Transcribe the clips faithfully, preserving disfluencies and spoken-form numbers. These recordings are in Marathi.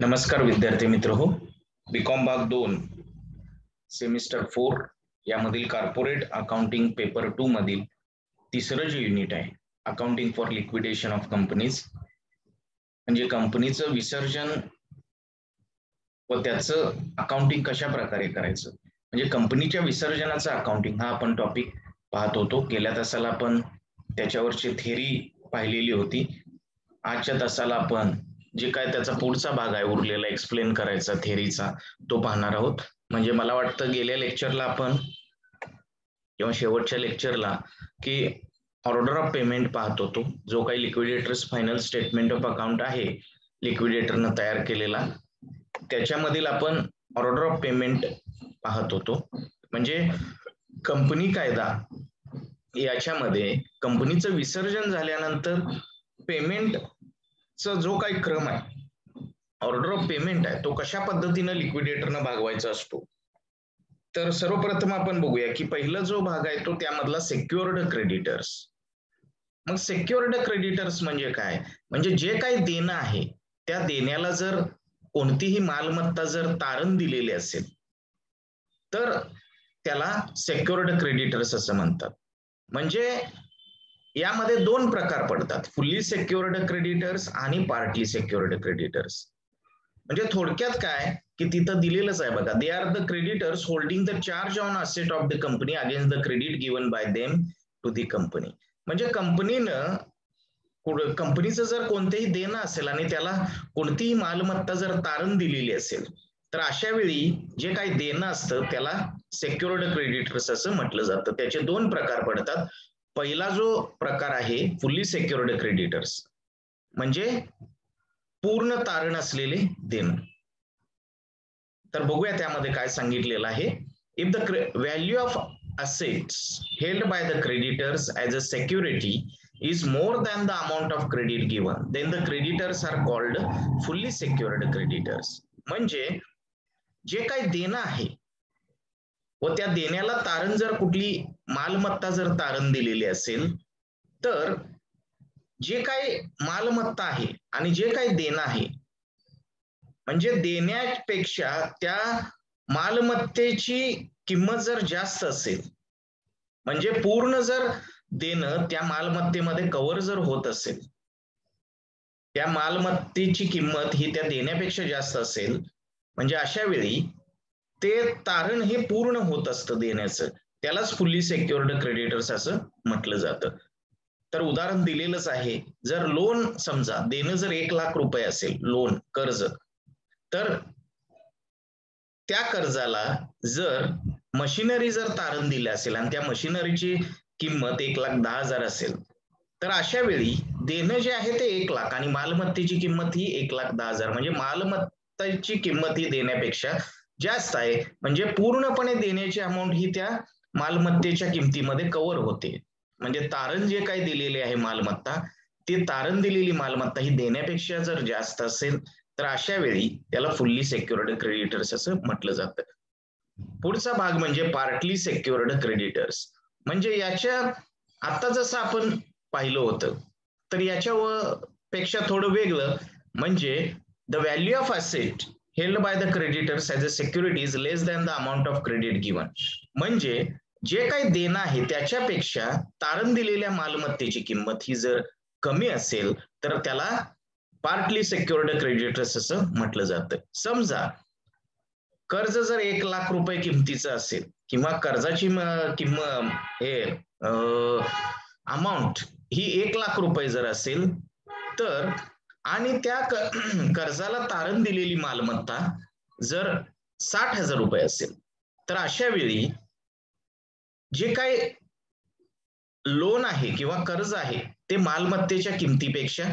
नमस्कार विद्यार्थी मित्र हो. बीकॉम भाग दोन सेमिस्टर फोर यामधील कॉर्पोरेट अकाउंटिंग पेपर टू मधील तिसरं जे युनिट आहे accounting for liquidation of companies, म्हणजे कंपनीचं विसर्जन व त्याचं अकाउंटिंग कशा प्रकारे करायचं, म्हणजे कंपनीच्या विसर्जनाचं अकाउंटिंग हा आपण टॉपिक पाहत होतो. गेल्या तासाला आपण त्याच्यावरची थेरी पाहिलेली होती. आजच्या तासाला आपण जे काय त्याचा पुढचा भाग आहे उरलेला एक्सप्लेन करायचा थेरीचा तो पाहणार आहोत. म्हणजे मला वाटतं गेल्या लेक्चरला आपण किंवा शेवटच्या लेक्चरला की ऑर्डर ऑफ पेमेंट पाहत होतो, जो काही liquidators final statement of account आहे लिक्विडेटरनं तयार केलेला, त्याच्यामधील आपण ऑर्डर ऑफ पेमेंट पाहत होतो. म्हणजे कंपनी कायदा याच्यामध्ये कंपनीचं विसर्जन झाल्यानंतर पेमेंटचा जो काही क्रम आहे, ऑर्डर ऑफ पेमेंट आहे, तो कशा पद्धतीनं लिक्विडेटरनं भागवायचा असतो. तर सर्वप्रथम आपण बघूया की पहिला जो भाग आहे तो त्यामधला सेक्युअर्ड क्रेडिटर्स. मग सेक्युअर्ड क्रेडिटर्स म्हणजे काय, म्हणजे जे काही देणं आहे त्या देण्याला जर कोणतीही मालमत्ता जर तारण दिलेली असेल तर त्याला सेक्युअर्ड क्रेडिटर्स असं म्हणतात. म्हणजे यामध्ये दोन प्रकार पडतात, फुल्ली सेक्युअर्ड क्रेडिटर्स आणि पार्टली सेक्युअर्ड क्रेडिटर्स. म्हणजे थोडक्यात काय की तिथं दिलेलंच आहे बघा, they are the creditors holding the charge on asset of the company against the credit given by them to the company. म्हणजे कंपनीनं कंपनीचं जर कोणतेही देणं असेल आणि त्याला कोणतीही मालमत्ता जर तारण दिलेली असेल तर अशा वेळी जे काही देणं असतं त्याला सेक्युअर्ड क्रेडिटर्स असं म्हटलं जातं. त्याचे दोन प्रकार पडतात. पहिला जो प्रकार आहे फुल्ली सेक्युअर्ड क्रेडिटर्स, म्हणजे पूर्ण तारण असलेले देणं. तर बघूया त्यामध्ये काय सांगितलेलं आहे. If the value of assets held by the creditors as a security is more than the amount of credit given, then the creditors are called fully secured creditors. म्हणजे जे काही देणं आहे व त्या देण्याला तारण जर कुठली मालमत्ता जर तारण दिलेली असेल तर जे काही मालमत्ता आहे आणि जे काही देणं आहे, म्हणजे देण्यापेक्षा त्या मालमत्तेची किंमत जर जास्त असेल, म्हणजे पूर्ण जर देणं त्या मालमत्तेमध्ये कव्हर जर होत असेल, त्या मालमत्तेची किंमत ही त्या देण्यापेक्षा जास्त असेल, म्हणजे अशा वेळी ते तारण हे पूर्ण होत असतं देण्याचं, त्यालाच फुल्ली सेक्युअर्ड क्रेडिटर्स असं म्हटलं जातं. तर उदाहरण दिलेलंच आहे, जर लोन समजा देणं जर एक लाख रुपये असेल, लोन कर्ज, तर त्या कर्जाला जर मशिनरी जर तारण दिली असेल आणि त्या मशिनरीची किंमत एक लाख दहा हजार असेल तर अशा वेळी देणं जे आहे ते एक लाख आणि मालमत्तेची किंमत ही एक लाख दहा हजार, म्हणजे मालमत्तेची किंमत ही देण्यापेक्षा जास्त आहे, म्हणजे पूर्णपणे देण्याची अमाऊंट ही त्या मालमत्तेच्या किमतीमध्ये कव्हर होते. म्हणजे तारण जे काही दिलेले आहे मालमत्ता, ते तारण दिलेली मालमत्ता ही देण्यापेक्षा जर जास्त असेल तर अशा वेळी त्याला फुल्ली सेक्युअर्ड क्रेडिटर्स असं म्हटलं जातं. पुढचा भाग म्हणजे पार्टली सेक्युअर्ड क्रेडिटर्स. म्हणजे याच्या आता जसं आपण पाहिलं होतं तर याच्या पेक्षा थोडं वेगळं, म्हणजे the value of asset held by the creditors as a security is less than the amount of credit given. म्हणजे जे काही देणं आहे त्याच्यापेक्षा तारण दिलेल्या मालमत्तेची किंमत ही जर कमी असेल तर त्याला पार्टली सेक्युअर्ड क्रेडिटर्स असं म्हटलं जातं. समजा कर्ज जर एक लाख रुपये किमतीचं असेल किंवा कर्जाची किंमत हे अमाऊंट ही एक लाख रुपये जर असेल तर आणि त्या कर्जाला तारण दिलेली मालमत्ता जर साठ हजार रुपये असेल तर अशा वेळी जे काही लोन आहे किंवा कर्ज आहे ते मालमत्तेच्या किमतीपेक्षा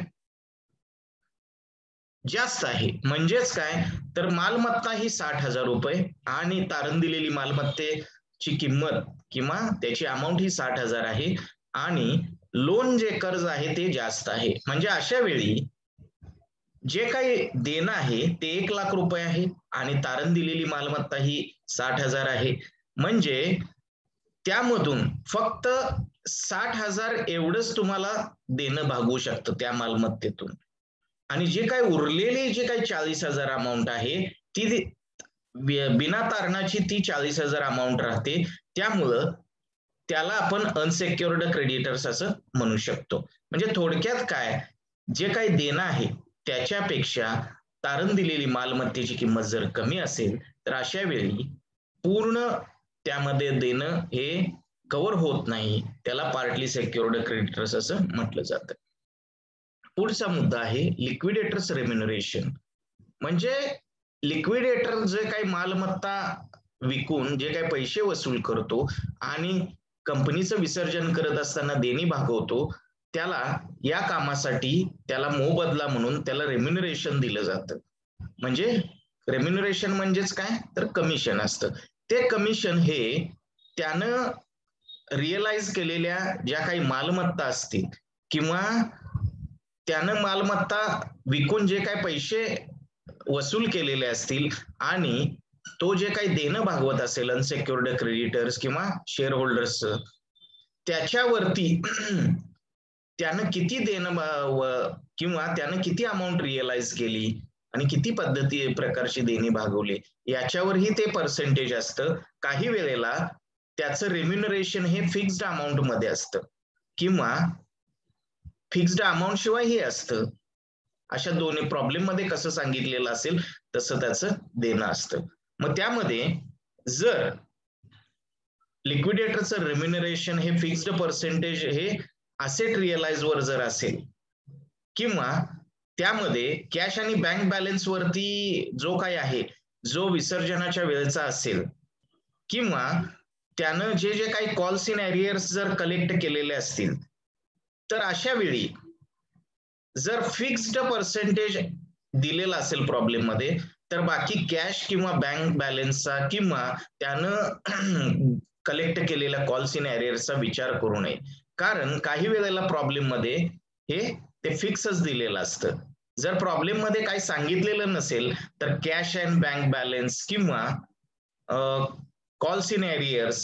जास्त आहे. म्हणजेच काय, तर मालमत्ता ही साठ हजार रुपये आणि तारण दिलेली मालमत्तेची किंमत किंवा त्याची अमाऊंट ही साठ हजार आहे आणि लोन जे कर्ज आहे ते जास्त आहे. म्हणजे अशा वेळी जे काही देणं आहे ते एक लाख रुपये आहे आणि तारण दिलेली मालमत्ता ही साठ हजार आहे. म्हणजे त्यामधून फक्त साठ हजार एवढंच तुम्हाला देणं भागवू शकतं त्या मालमत्तेतून. आणि जे काही उरलेली जे काही चाळीस हजार अमाऊंट आहे ती बिना तारणाची ती चाळीस हजार अमाऊंट राहते, त्यामुळं त्याला आपण अनसेक्युअर्ड क्रेडिटर्स असं म्हणू शकतो. म्हणजे थोडक्यात काय, जे काही देणं आहे त्याच्यापेक्षा तारण दिलेली मालमत्तेची किंमत जर कमी असेल तर अशा वेळी पूर्ण त्यामध्ये देणं हे कव्हर होत नाही, त्याला पार्टली सेक्युअर्ड क्रेडिटर्स असं म्हटलं जातं. पुढचा मुद्दा आहे लिक्विडेटर्स रेम्युनरेशन. म्हणजे लिक्विडेटर जे काही मालमत्ता विकून जे काही पैसे वसूल करतो आणि कंपनीचं विसर्जन करत असताना देणी भागवतो, त्याला या कामासाठी त्याला मोबदला म्हणून त्याला रेम्युनरेशन दिलं जातं. म्हणजे रेम्युनरेशन म्हणजेच काय तर कमिशन असतं. ते कमिशन हे त्यानं रिअलाइज केलेल्या ज्या काही मालमत्ता असतील किंवा त्यानं मालमत्ता विकून जे काही पैसे वसूल केलेले असतील आणि तो जे काही देणं भागवत असेल अनसेक्युअर्ड क्रेडिटर्स किंवा शेअर होल्डर्स, त्याच्यावरती त्यानं किती देणं किंवा त्यानं किती अमाऊंट रिअलाइज केली आणि किती पद्धती प्रकारची देणी भागवली याच्यावरही ते पर्सेंटेज असतं. काही वेळेला त्याचं रेम्युनरेशन हे फिक्स्ड अमाऊंट मध्ये असतं किंवा फिक्स्ड अमाऊंट शिवाय हे असतं. अशा दोन्ही प्रॉब्लेम मध्ये कसं सांगितलेलं असेल तसं त्याचं देणं असतं. मग त्यामध्ये जर लिक्विडेटरचं रेम्युनरेशन हे फिक्स्ड पर्सेंटेज हे असेट रिअलाइज वर जर असेल किंवा त्यामध्ये कॅश आणि बँक बॅलन्स वरती जो काही आहे जो विसर्जनाच्या वेळेचा असेल किंवा त्यानं जे जे काही कॉल्स इन एरियर्स जर कलेक्ट केलेले असतील तर अशा वेळी जर फिक्स्ड पर्सेंटेज दिलेला असेल प्रॉब्लेम मध्ये तर बाकी कॅश किंवा बँक बॅलन्सचा किंवा त्यानं कलेक्ट केलेल्या कॉल्स इन एरियर्सचा विचार करू नये. कारण काही वेळेला प्रॉब्लेम मध्ये हे ते फिक्सच दिलेलं असतं. जर प्रॉब्लेम मध्ये काही सांगितलेलं नसेल तर कॅश अँड बँक बॅलन्स किंवा कॉल्स इन एरियर्स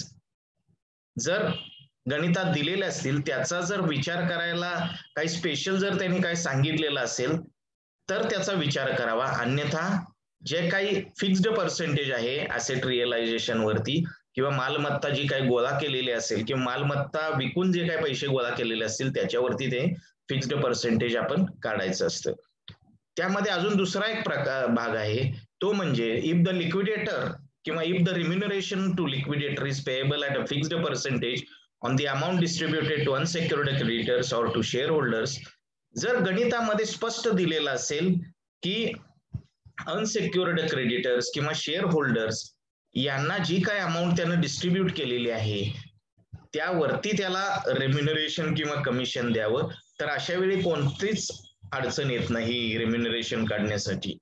जर गणितात दिलेले असतील त्याचा जर विचार करायला काही स्पेशल जर त्यांनी काही सांगितलेलं असेल तर त्याचा विचार करावा. अन्यथा जे काही फिक्स्ड पर्सेंटेज आहे ऍसेट रिअलायझेशन वरती किंवा मालमत्ता जी काही गोळा केलेली असेल किंवा मालमत्ता विकून जे काही पैसे गोळा केलेले असतील त्याच्यावरती ते फिक्स्ड पर्सेंटेज आपण काढायचं असतं. त्यामध्ये अजून दुसरा एक प्रकार भाग आहे तो म्हणजे इफ द लिक्विडेटर किंवा if the remuneration to liquidator is payable at a fixed percentage on the amount distributed to unsecured creditors or to share holders. जर गणितामध्ये स्पष्ट दिलेलं असेल की अनसेक्युअर्ड क्रेडिटर्स किंवा शेअर होल्डर्स यांना जी काय अमाऊंट त्यानं डिस्ट्रीब्यूट केलेली आहे त्यावरती त्याला रेम्युनरेशन किंवा कमिशन द्यावं, तर अशा वेळी कोणतीच अडचण येत नाही रेम्युनरेशन काढण्यासाठी.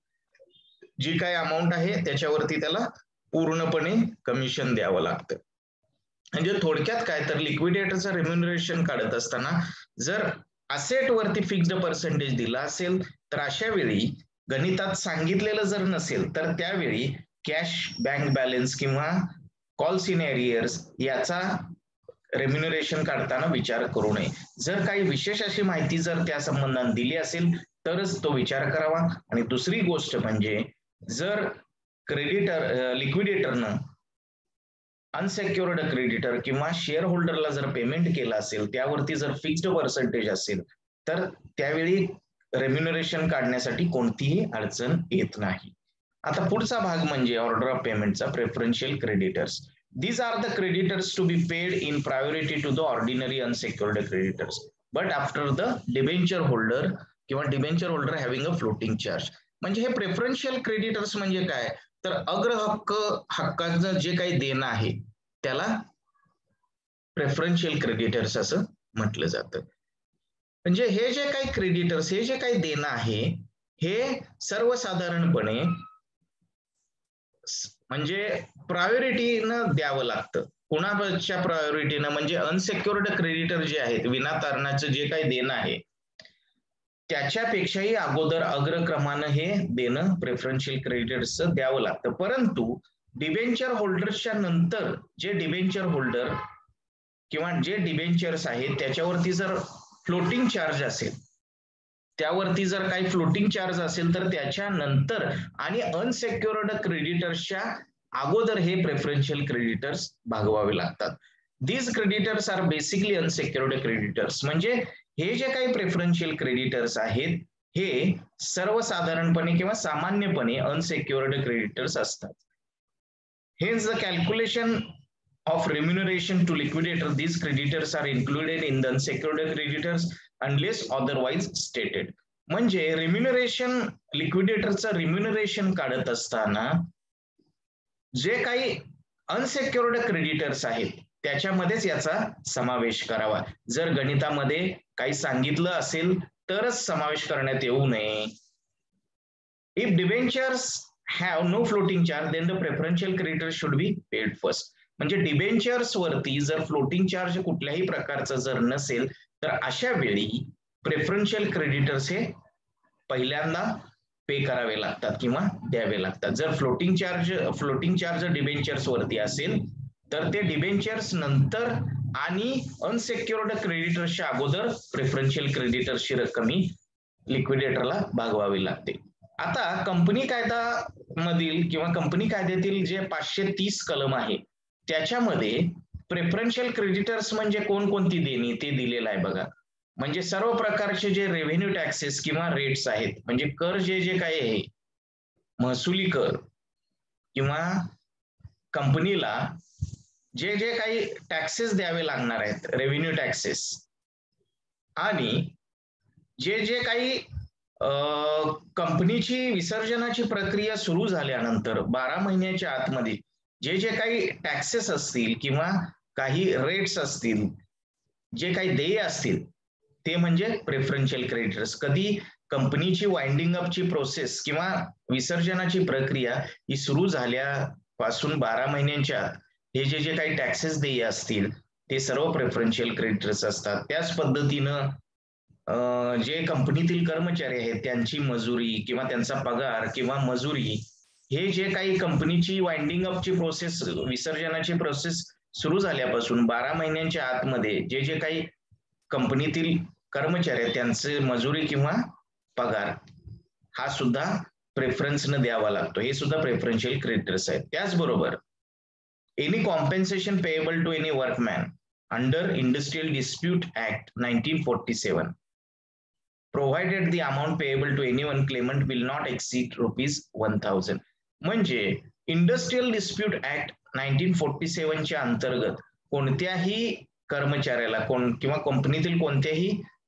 जी काय अमाऊंट आहे त्याच्यावरती त्याला पूर्णपणे कमिशन द्यावं लागतं. म्हणजे थोडक्यात काय तर लिक्विडेटरचं रेम्युनरेशन काढत असताना जर असेट वरती फिक्स्ड पर्सेंटेज दिला असेल तर अशा वेळी गणितात सांगितलेलं जर नसेल तर त्यावेळी कॅश बँक बॅलन्स किंवा कॉल्स इन एरियर्स याचा रेम्युनरेशन काढताना विचार करू नये. जर काही विशेष अशी माहिती जर त्या संबंधात दिली असेल तरच तो विचार करावा. आणि दुसरी गोष्ट म्हणजे जर क्रेडिटर लिक्विडेटरनं अनसेक्युअर्ड क्रेडिटर किंवा शेअर होल्डरला जर पेमेंट केलं असेल त्यावरती जर फिक्स्ड पर्सेंटेज असेल तर त्यावेळी रेम्युनरेशन काढण्यासाठी कोणतीही अडचण येत नाही. आता पुढचा भाग म्हणजे ऑर्डर ऑफ पेमेंटचा preferential creditors. These are the creditors to be paid in priority to the ordinary unsecured creditors, but after the debenture holder किंवा debenture holder having a floating charge. म्हणजे हे प्रेफरन्शियल क्रेडिटर्स म्हणजे काय तर अग्र हक्क हक्काचं जे काही देणं आहे त्याला प्रेफरन्शियल क्रेडिटर्स असं म्हटलं जातं. म्हणजे हे जे काही क्रेडिटर्स हे जे काही देणं आहे हे सर्वसाधारणपणे म्हणजे प्रायोरिटीनं द्यावं लागतं. कुणाच्या प्रायोरिटीनं म्हणजे अनसेक्युअर्ड क्रेडिटर जे आहेत विनातारणाचं जे काही देणं आहे त्याच्यापेक्षाही अगोदर अग्रक्रमानं हे देणं प्रेफरन्शियल क्रेडिटर्सचं द्यावं लागतं. परंतु डिबेंचर होल्डर्सच्या नंतर जे डिबेंचर होल्डर किंवा जे डिबेंचर्स आहेत त्याच्यावरती जर फ्लोटिंग चार्ज असेल त्यावरती जर काही फ्लोटिंग चार्ज असेल तर त्याच्यानंतर आणि अनसेक्युअर्ड क्रेडिटर्सच्या अगोदर हे प्रेफरन्शियल क्रेडिटर्स भागवावे लागतात. These creditors are basically unsecured creditors. म्हणजे हे जे काही प्रेफरन्शियल क्रेडिटर्स आहेत हे सर्वसाधारणपणे किंवा सामान्यपणे अनसेक्युअर्ड क्रेडिटर्स असतात. Hence the calculation of remuneration to liquidator, these creditors are included in the unsecured creditors unless otherwise stated. म्हणजे रिम्युनरेशन लिक्विडेटरचं रिम्युनरेशन काढत असताना जे काही अनसेक्युअर्ड क्रेडिटर्स आहेत त्याच्यामध्येच याचा समावेश करावा. जर गणितामध्ये काही सांगितलं असेल तरच समावेश करण्यात येऊ नये. If debentures have no floating charge then the preferential creditors should be paid first. म्हणजे डिबेंचर्स वरती जर फ्लोटिंग चार्ज कुठल्याही प्रकारचं जर नसेल तर अशा वेळी प्रेफरन्शियल क्रेडिटर्स हे पहिल्यांदा पे करावे लागतात किंवा द्यावे लागतात. जर floating charge floating charge debentures वरती असेल तर ते डिबेंचर्स नंतर आणि अनसेक्युअर्ड क्रेडिटर्सच्या अगोदर प्रेफरन्शियल क्रेडिटर्सची रक्कम ही लिक्विडेटरला भागवावी लागते. आता कंपनी कायदा मधील किंवा कंपनी कायद्यातील जे पाचशे तीस कलम आहे त्याच्यामध्ये प्रेफरन्शियल क्रेडिटर्स म्हणजे कोणकोणती देणी ते दिलेलं आहे बघा. म्हणजे सर्व प्रकारचे जे रेव्हेन्यू टॅक्सेस किंवा रेट्स आहेत म्हणजे कर जे जे काही आहे महसुली कर किंवा कंपनीला जे जे काही टॅक्सेस द्यावे लागणार आहेत रेव्हेन्यू टॅक्सेस आणि जे जे काही कंपनीची विसर्जनाची प्रक्रिया सुरू झाल्यानंतर बारा महिन्याच्या आतमध्ये जे जे काही टॅक्सेस असतील किंवा काही रेट्स असतील जे काही देय असतील ते म्हणजे प्रेफरन्शियल क्रेडिटर्स. कधी कंपनीची वाइंडिंग अपची प्रोसेस किंवा विसर्जनाची प्रक्रिया ही सुरू झाल्यापासून बारा महिन्यांच्या आत हे जे जे काही टॅक्सेस देय असतील ते सर्व प्रेफरन्शियल क्रेडिटर्स असतात. त्याच पद्धतीनं जे कंपनीतील कर्मचारी आहेत त्यांची मजुरी किंवा त्यांचा पगार किंवा मजुरी हे जे काही कंपनीची वाइंडिंग अपची प्रोसेस विसर्जनाची प्रोसेस सुरू झाल्यापासून बारा महिन्यांच्या आतमध्ये जे जे काही कंपनीतील कर्मचारी आहेत त्यांचे मजुरी किंवा पगार हा सुद्धा प्रेफरन्सनं द्यावा लागतो. हे सुद्धा प्रेफरन्शियल क्रेडिटर्स आहेत. त्याचबरोबर any compensation payable to any workman under industrial dispute act nineteen forty seven provided the amount payable to anyone claimant will not exceed rupees one thousand. म्हणजे industrial dispute act nineteen forty seven च्या अंतर्गत कोणत्याही कर्मचाऱ्याला कोण किंवा कंपनीतील कोणत्याही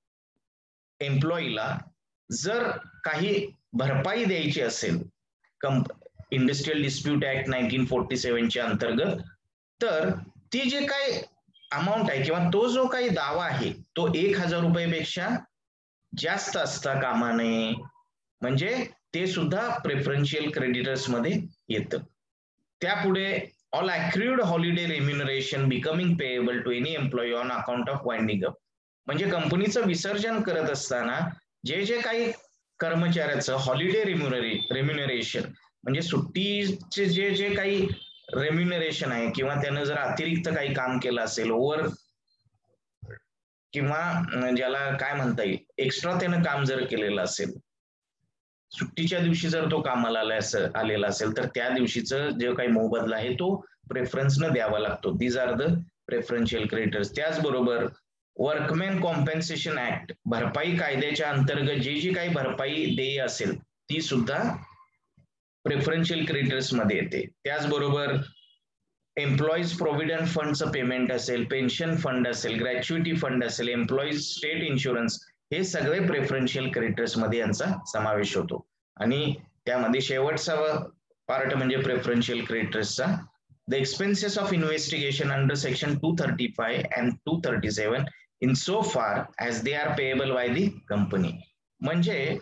एम्प्लॉईला जर काही भरपाई द्यायची असेल industrial dispute act nineteen forty seven च्या अंतर्गत तर ती जे काही अमाऊंट आहे किंवा तो जो काही दावा आहे तो एक हजार रुपयापेक्षा जास्त असता कामा नये. म्हणजे ते सुद्धा प्रेफरन्शियल क्रेडिटर्स मध्ये येतं. त्यापुढे all accrued holiday remuneration becoming payable to any employee on account of winding up. म्हणजे कंपनीचं विसर्जन करत असताना जे जे काही कर्मचाऱ्याचं हॉलिडे रेम्युनरे रेम्युनरेशन म्हणजे सुट्टीचे जे जे काही रेम्युनरेशन आहे किंवा त्यानं जर अतिरिक्त काही काम केलं असेल ओव्हर किंवा ज्याला काय म्हणता येईल एक्स्ट्रा त्यानं काम जर केलेलं असेल सुट्टीच्या दिवशी जर तो कामाला आलेला असेल तर त्या दिवशीचं जे काही मोबदला आहे तो प्रेफरन्सनं द्यावा लागतो. These are the preferential creditors. त्याचबरोबर वर्कमॅन कॉम्पेन्सेशन ऍक्ट भरपाई कायद्याच्या अंतर्गत जी जी काही भरपाई देय असेल ती सुद्धा प्रेफरन्शियल क्रेडिटर्स मध्ये येते. त्याचबरोबर एम्प्लॉईज प्रोव्हिडंट फंडचं पेमेंट असेल पेन्शन फंड असेल ग्रॅच्युइटी फंड असेल एम्प्लॉईज स्टेट इन्शुरन्स हे सगळे प्रेफरन्शियल क्रेडिटर्स मध्ये यांचा समावेश होतो. आणि त्यामध्ये शेवटचा पार्ट म्हणजे प्रेफरन्शियल क्रेडिटर्सचा the expenses of investigation under section two thirty five and two thirty seven in so far as they are payable by the company. म्हणजे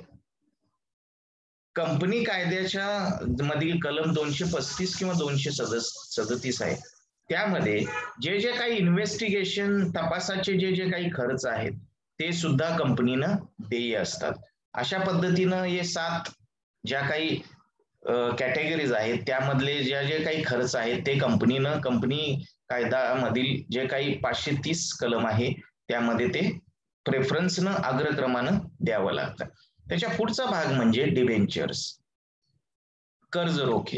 कंपनी कायद्याच्या मधील कलम दोनशे पस्तीस किंवा दोनशे सदतीस आहे त्यामध्ये जे जे काही इन्व्हेस्टिगेशन तपासाचे जे जे काही खर्च आहेत ते सुद्धा कंपनीनं देय असतात. अशा पद्धतीनं हे सात ज्या काही कॅटेगरीज आहेत त्यामधले ज्या जे काही खर्च आहेत ते कंपनीनं कंपनी कायद्यामधील जे काही पाचशे तीस कलम आहे त्यामध्ये ते प्रेफरन्सनं अग्रक्रमानं द्यावं लागतं. त्याच्या पुढचा भाग म्हणजे डिबेंचर्स, कर्ज रोखे.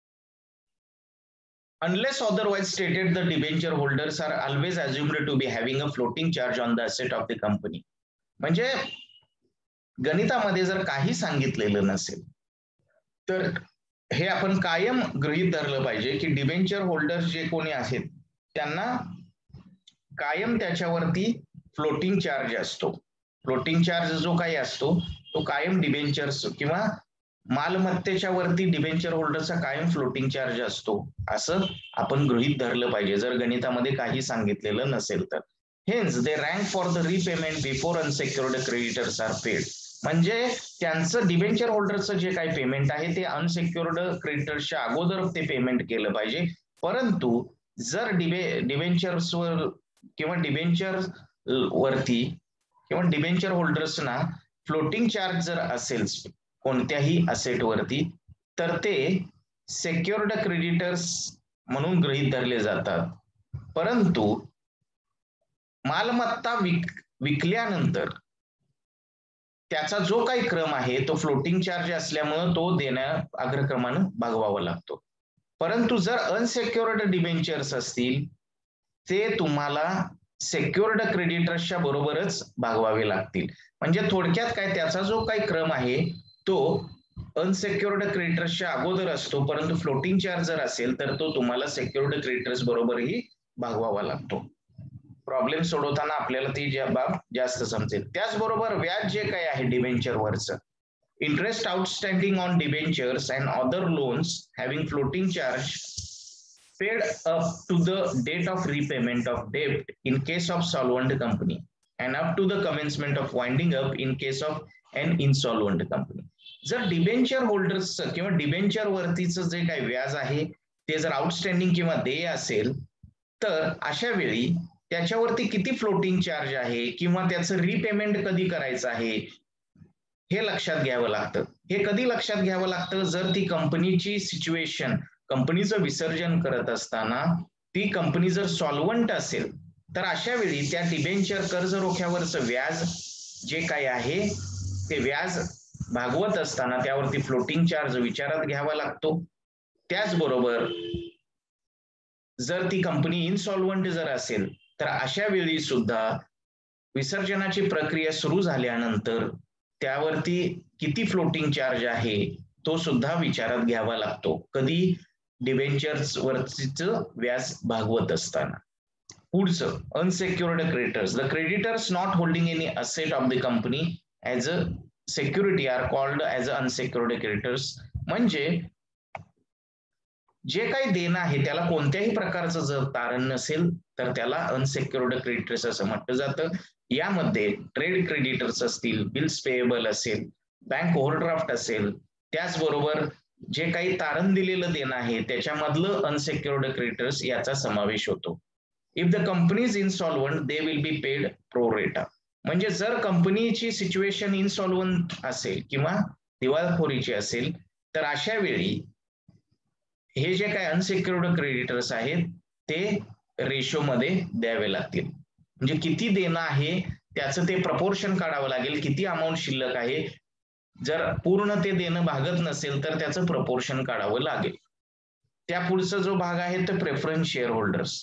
Unless otherwise stated, the debenture holders are always assumed to be having a floating charge on the asset of the company. म्हणजे गणितामध्ये जर काही सांगितलेलं नसेल तर हे आपण कायम गृहीत धरलं पाहिजे की डिबेंचर होल्डर्स जे कोणी आहेत त्यांना कायम त्याच्यावरती फ्लोटिंग चार्ज असतो. फ्लोटिंग चार्ज जो काही असतो तो कायम डिबेंचर्स किंवा मालमत्तेच्या वरती डिबेंचर होल्डरचा कायम फ्लोटिंग चार्ज असतो असं आपण गृहीत धरलं पाहिजे जर गणितामध्ये काही सांगितलेलं नसेल तर. Hence they rank for the repayment before unsecured creditors are paid. म्हणजे त्यांचं डिबेंचर होल्डरचं जे काही पेमेंट आहे ते अनसेक्युर्ड क्रेडिटर्सच्या अगोदर ते पेमेंट केलं पाहिजे. परंतु जर डिबे डिबेंचर्सवर किंवा डिबेंचर वरती किंवा डिबेंचर होल्डर्सना फ्लोटिंग चार्ज जर असेल कोणत्याही असेट वरती तर ते सेक्युर्ड क्रेडिटर्स म्हणून गृहीत धरले जातात. परंतु मालमत्ता विक विकल्यानंतर त्याचा जो काही क्रम आहे तो फ्लोटिंग चार्ज असल्यामुळे तो देण्या अग्रक्रमानं भागवावा लागतो. परंतु जर अनसेक्युर्ड डिबेंचर्स असतील ते तुम्हाला सेक्युर्ड क्रेडिटर्सच्या बरोबरच भागवावे लागतील. म्हणजे थोडक्यात काय त्याचा जो काही क्रम आहे तो अनसेक्युर्ड क्रेडिटर्सच्या अगोदर असतो परंतु फ्लोटिंग चार्ज जर असेल तर तो तुम्हाला सेक्युर्ड क्रेडिटर्स बरोबरही भागवावा लागतो. प्रॉब्लेम सोडवताना आपल्याला ती बाब जास्त समजेल. त्याचबरोबर व्याज जे काही आहे डिबेंचर वरचं interest outstanding on debentures and other loans having floating charge paid up to the date of repayment of debt in case of solvent company and up to the commencement of winding up in case of an insolvent company. जर डिबेंचर होल्डर्स किंवा डिबेंचर वरतीचं जे काही व्याज आहे ते जर आउटस्टँडिंग किंवा देय असेल तर अशा वेळी त्याच्यावरती किती फ्लोटिंग चार्ज आहे किंवा त्याचं रिपेमेंट कधी करायचं आहे हे लक्षात घ्यावं लागतं. हे कधी लक्षात घ्यावं लागतं जर ती कंपनीची सिच्युएशन कंपनीचं विसर्जन करत असताना ती कंपनी जर सॉल्वंट असेल तर अशा वेळी त्या डिबेंचर कर्ज रोख्यावरचं व्याज जे काही आहे ते व्याज भागवत असताना त्यावरती फ्लोटिंग चार्ज विचारात घ्यावा लागतो. त्याचबरोबर जर ती कंपनी इनसॉल्वंट जर असेल तर अशा वेळी सुद्धा विसर्जनाची प्रक्रिया सुरू झाल्यानंतर त्यावरती किती फ्लोटिंग चार्ज आहे तो सुद्धा विचारात घ्यावा लागतो कधी डिबेंचर्स वरचं व्याज भागवत असताना. पुढचं unsecured creditors. The creditors not holding any asset of the company as a security are called as a unsecured creditors. म्हणजे जे काही देणं आहे त्याला कोणत्याही प्रकारचं जर तारण नसेल तर त्याला अनसेक्युर्ड क्रेडिटर्स असं म्हटलं जातं. यामध्ये ट्रेड क्रेडिटर्स असतील, बिल्स पेएबल असेल, बँक ओव्हरड्राफ्ट असेल, त्याचबरोबर जे काही तारण दिलेलं देणं आहे त्याच्यामधलं अनसेक्युर्ड क्रेडिटर्स याचा समावेश होतो. If the company is insolvent they will be paid pro rata. म्हणजे जर कंपनीची सिच्युएशन इनसॉल्वंट असेल किंवा दिवाळखोरीची असेल तर अशा वेळी हे जे काही अनसेक्युर्ड क्रेडिटर्स आहेत ते रेशो मध्ये द्यावे लागतील. म्हणजे किती देणं आहे त्याचं ते प्रपोर्शन काढावं लागेल, किती अमाऊंट शिल्लक आहे. जर पूर्ण ते देणं भागत नसेल तर त्याचं प्रपोर्शन काढावं लागेल. त्या पुढचा जो भाग आहे तो preference share holders.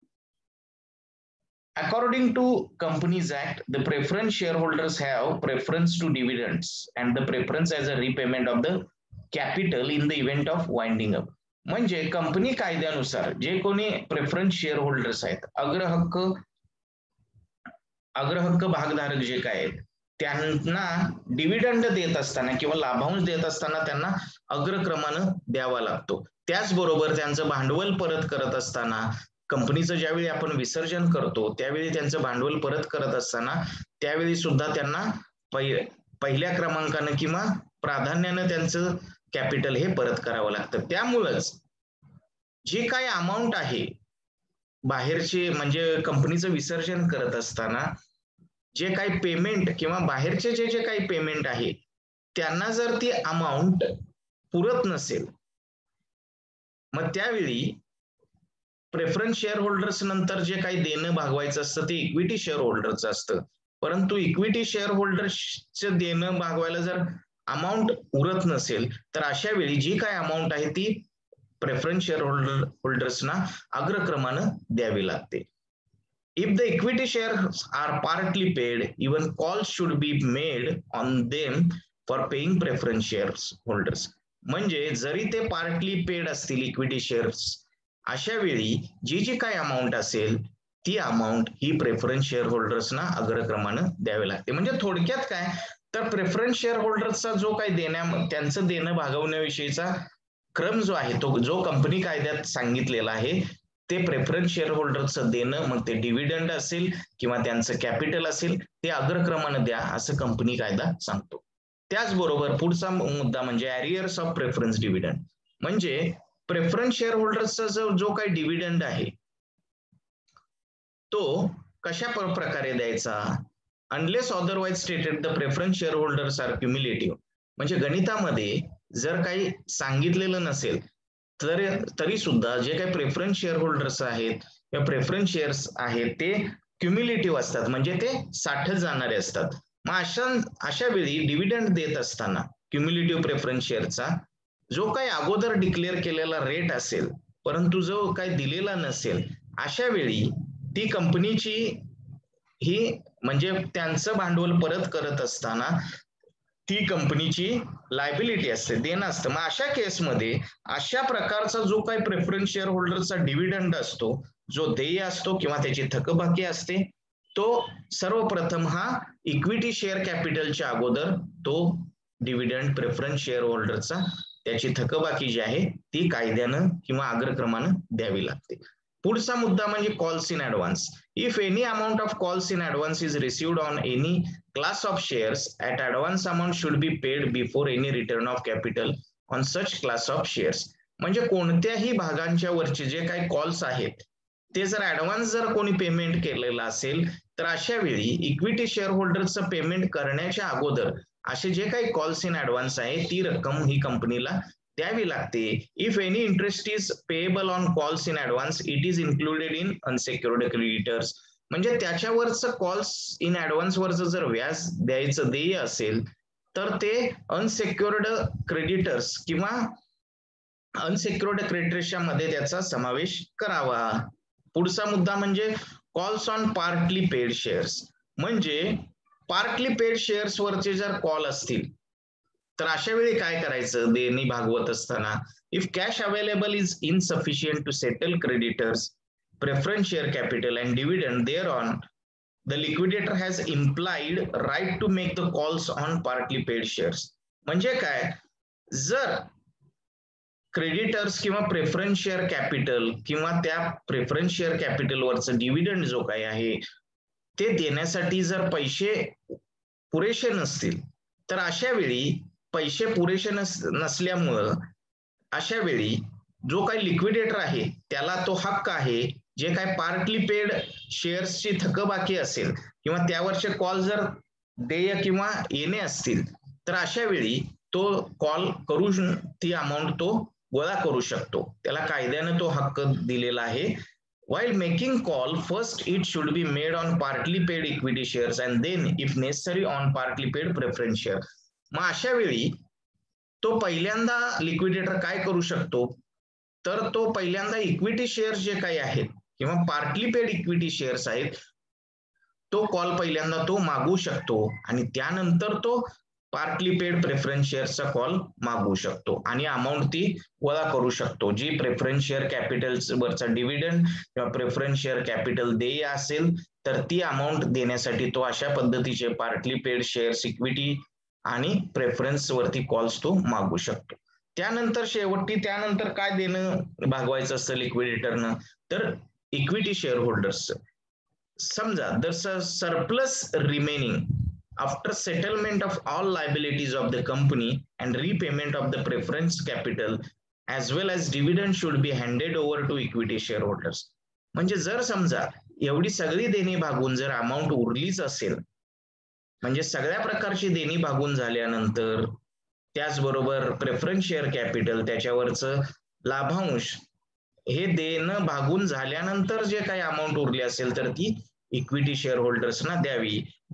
According to Companies Act, the preference shareholders have preference to dividends and the preference as a repayment of the capital in the event of winding up. म्हणजे कंपनी कायद्यानुसार जे कोणी प्रेफरन्स शेअर होल्डर्स आहेत, अग्रहक्क अग्रहक्क भागधारक जे काय आहेत त्यांना डिव्हिडंड देत असताना किंवा लाभांश देत असताना त्यांना अग्रक्रमानं द्यावा लागतो. त्याचबरोबर त्यांचं भांडवल परत करत असताना कंपनीचं ज्यावेळी आपण विसर्जन करतो त्यावेळी त्यांचं भांडवल परत करत असताना त्यावेळी सुद्धा त्यांना पहिल्या क्रमांकानं किंवा प्राधान्यानं त्यांचं कॅपिटल हे परत करावं लागतं. त्यामुळेच जे काही अमाऊंट आहे बाहेरचे म्हणजे कंपनीचं विसर्जन करत असताना जे काही पेमेंट किंवा बाहेरचे जे जे काही पेमेंट आहे त्यांना जर ती अमाऊंट पुरत नसेल मग त्यावेळी प्रेफरन्स शेअर होल्डर्स नंतर जे काही देणं भागवायचं असतं ते इक्विटी शेअर होल्डरचं असतं. परंतु इक्विटी शेअर होल्डर्सचं देणं भागवायला जर अमाऊंट उरत नसेल तर अशा वेळी जी काय अमाऊंट आहे ती प्रेफरन्स शेअर होल्डर होल्डर्सना अग्रक्रमानं द्यावी लागते. If the equity shares are partly paid, even calls should be made on them for paying preference shares holders. म्हणजे जरी ते पार्टली पेड असतील इक्विटी शेअर्स, अशा वेळी जी जी काय अमाऊंट असेल ती अमाऊंट ही प्रेफरन्स शेअर होल्डर्सना अग्रक्रमानं द्यावी लागते. म्हणजे थोडक्यात काय तर प्रेफरन्स शेअर होल्डर्सचा जो काही देण्या त्यांचं देणं भागवण्याविषयीचा क्रम जो आहे तो जो कंपनी कायद्यात सांगितलेला आहे ते प्रेफरन्स शेअर होल्डरचं देणं, मग ते डिव्हिडंड असेल किंवा त्यांचं कॅपिटल असेल ते अग्रक्रमानं द्या असं कंपनी कायदा सांगतो. त्याचबरोबर पुढचा मुद्दा म्हणजे ॲरियर्स ऑफ प्रेफरन्स डिव्हिडंड. म्हणजे प्रेफरन्स शेअर होल्डर्सचा जो जो काही डिव्हिडंड आहे तो कशा प्रकारे द्यायचा. Unless otherwise stated the preference share holders are cumulative. म्हणजे गणितामध्ये जर काही सांगितलेलं नसेल तर तरी सुद्धा जे काही प्रेफरन्स शेअर होल्डर्स आहेत किंवा प्रेफरन्स शेअर्स आहेत ते क्युम्युलेटिव्ह असतात, म्हणजे ते साठत जाणारे असतात. मग अशा अशा वेळी डिव्हिडंड देत असताना क्युम्युलेटिव्ह प्रेफरन्स शेअरचा जो काही अगोदर डिक्लेअर केलेला रेट असेल परंतु जो काही दिलेला नसेल अशा वेळी ती कंपनीची ही म्हणजे त्यांचं भांडवल परत करत असताना ती कंपनीची लायबिलिटी असते, देणं असतं. मग अशा केसमध्ये अशा प्रकारचा जो काही प्रेफरन्स शेअर होल्डरचा डिव्हिडंड असतो, जो देय असतो किंवा त्याची थकबाकी असते, तो सर्वप्रथम हा इक्विटी शेअर कॅपिटलच्या अगोदर तो डिव्हिडंड प्रेफरन्स शेअर होल्डरचा त्याची थकबाकी जी आहे ती कायद्यानं किंवा अग्रक्रमानं द्यावी लागते. पुढचा मुद्दा म्हणजे calls in advance. If any amount of calls in advance is received on any class of shares at advance amount should be paid before any return of capital on such class of shares. म्हणजे कोणत्याही भागांच्या वरचे जे काही कॉल्स आहेत ते जर ऍडव्हान्स जर कोणी पेमेंट केलेलं असेल तर अशा वेळी इक्विटी शेअर होल्डरचं पेमेंट करण्याच्या अगोदर असे जे काही कॉल्स इन ऍडव्हान्स आहे ती रक्कम ही कंपनीला द्यावी लागते. If any interest is payable on calls in advance it is included in unsecured creditors. म्हणजे त्याच्यावरचं कॉल्स इन ऍडव्हान्स वरचं जर व्याज द्यायचं देय असेल तर ते अनसेक्युर्ड क्रेडिटर्स किंवा अनसेक्युर्ड क्रेडिटर्सच्या मध्ये त्याचा समावेश करावा. पुढचा मुद्दा म्हणजे calls on partly paid shares. म्हणजे पार्टली पेड शेअर्स वरचे जर कॉल असतील तर अशा वेळी काय करायचं देणी भागवत असताना. If cash available is insufficient to settle creditors preference share capital and dividend thereon, the liquidator has implied right to make the calls on partly paid shares. म्हणजे काय जर क्रेडिटर्स किंवा प्रेफरन्स शेअर कॅपिटल किंवा त्या प्रेफरन्स शेअर कॅपिटल वरचं डिव्हिडंड जो काही आहे ते देण्यासाठी जर पैसे पुरेसे नसतील तर अशा वेळी पैसे पुरेसे नस नसल्यामुळं अशा वेळी जो काही लिक्विडेटर आहे त्याला तो हक्क आहे जे काय पार्टली पेड शेअर्सची थकबाकी असेल किंवा त्यावरचे कॉल जर देय किंवा येणे असतील तर अशा वेळी तो कॉल करू ती अमाऊंट तो गोळा करू शकतो. त्याला कायद्यानं तो हक्क दिलेला आहे. While making call, first it should be made on partly paid equity shares and then if necessary on partly paid preference share. मग अशा वेळी तो पहिल्यांदा लिक्विडेटर काय करू शकतो तर तो पहिल्यांदा इक्विटी शेअर्स जे काही आहेत किंवा पार्टली पेड इक्विटी शेअर्स आहेत तो कॉल पहिल्यांदा तो मागू शकतो आणि त्यानंतर तो पार्टली पेड प्रेफरन्स शेअर्सचा कॉल मागू शकतो आणि अमाऊंट ती गोळा करू शकतो. जी प्रेफरन्स शेअर कॅपिटल वरचा डिव्हिडंड किंवा प्रेफरन्स शेअर कॅपिटल देय असेल तर ती अमाऊंट देण्यासाठी तो अशा पद्धतीचे पार्टली पेड शेअर्स इक्विटी आणि प्रेफरन्स वरती कॉल्स तो मागू शकतो. त्यानंतर शेवटी त्यानंतर काय देणं भागवायचं असतं लिक्विडेटरनं तर इक्विटी शेअर होल्डर्स. समजा दर surplus remaining after settlement of all liabilities of the company and repayment of the preference capital as well as dividend should be handed over to equity share holders. म्हणजे जर समजा एवढी सगळी देणी भागून जर अमाऊंट उरलीच असेल म्हणजे सगळ्या प्रकारची देणी भागून झाल्यानंतर त्याचबरोबर प्रेफरन्स शेअर कॅपिटल त्याच्यावरचं लाभांश हे देणं भागून झाल्यानंतर जे काही अमाऊंट उरली असेल तर ती इक्विटी शेअर होल्डर्सना द्यावी.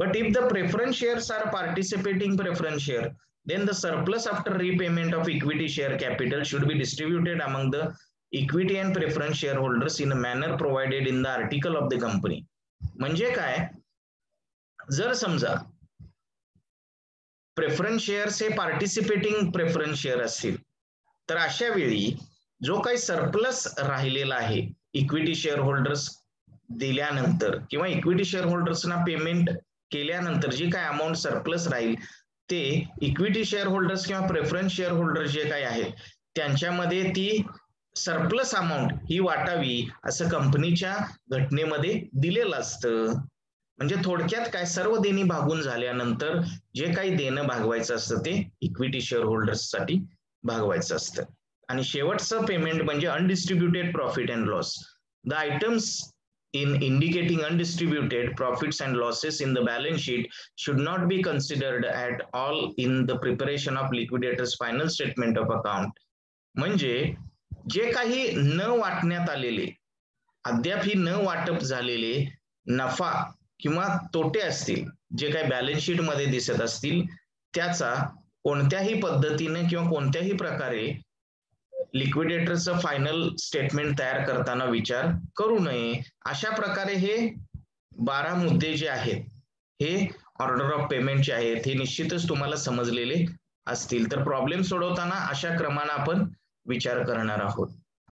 But if the preference shares are participating preference share, then the surplus after repayment of equity share capital should be distributed among the equity and preference shareholders in a manner provided in the article of the company. म्हणजे काय, जर समजा प्रेफरन्स शेअर्स हे पार्टिसिपेटिंग प्रेफरन्स शेअर असतील तर अशा वेळी जो काही सरप्लस राहिलेला आहे इक्विटी शेअर होल्डर्स दिल्यानंतर किंवा इक्विटी शेअर होल्डर्सना पेमेंट केल्यानंतर जी काय अमाऊंट सरप्लस राहील ते इक्विटी शेअर होल्डर्स किंवा प्रेफरन्स शेअर होल्डर्स जे काही आहेत त्यांच्यामध्ये ती सरप्लस अमाऊंट ही वाटावी असं कंपनीच्या घटनेमध्ये दिलेलं असतं. म्हणजे थोडक्यात काय, सर्व देणी भागून झाल्यानंतर जे काही देणं भागवायचं असतं ते इक्विटी शेअर होल्डर्स साठी भागवायचं असतं. आणि शेवटचं पेमेंट म्हणजे undistributed profit and loss. The items in indicating undistributed profits and losses in the balance sheet should not be considered at all in the preparation of liquidator's final statement of account. म्हणजे जे काही न वाटण्यात आलेले, अद्याप ही न वाटप झालेले नफा किंवा तोटे असतील जे काही बॅलन्स शीट मध्ये दिसत असतील त्याचा कोणत्याही पद्धतीने किंवा कोणत्याही प्रकारे लिक्विडेटरचं फायनल स्टेटमेंट तयार करताना विचार करू नये. अशा प्रकारे हे बारा मुद्दे जे आहेत हे ऑर्डर ऑफ पेमेंटचे आहेत हे निश्चितच तुम्हाला समजलेले असतील. तर प्रॉब्लेम सोडवताना अशा क्रमाने आपण विचार करणार आहोत.